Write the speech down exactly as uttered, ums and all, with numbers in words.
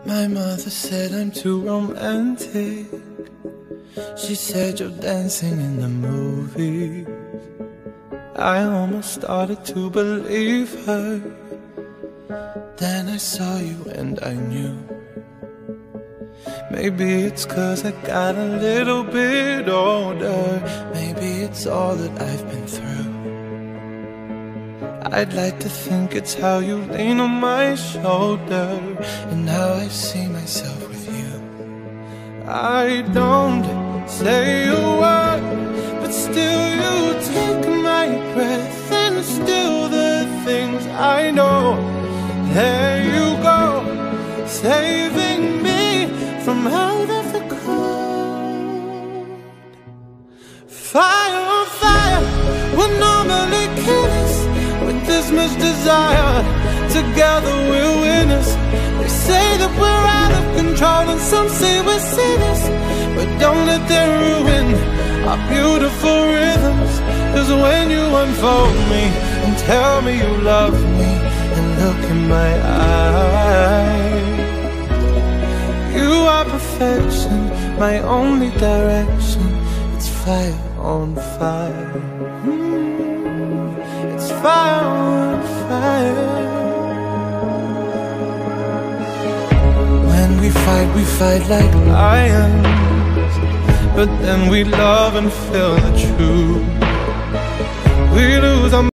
My mother said I'm too romantic. She said you're dancing in the movies. I almost started to believe her. Then I saw you and I knew. Maybe it's 'cause I got a little bit older. Maybe it's all that I've been through. I'd like to think it's how you lean on my shoulder and how I see myself with you. I don't say a word, but still you take my breath. And still the things I know, there you go, saving me from out of the cold. Fire on fire, what normally kill us with this much desire. Together we're winners. They say that we're out of control and some say we're sinners, but don't let them ruin our beautiful rhythms. 'Cause when you unfold me and tell me you love me and look in my eyes, you are perfection, my only direction. It's fire on fire. Mm, it's fire on fire. When we fight, we fight like lions, but then we love and feel the truth. We lose our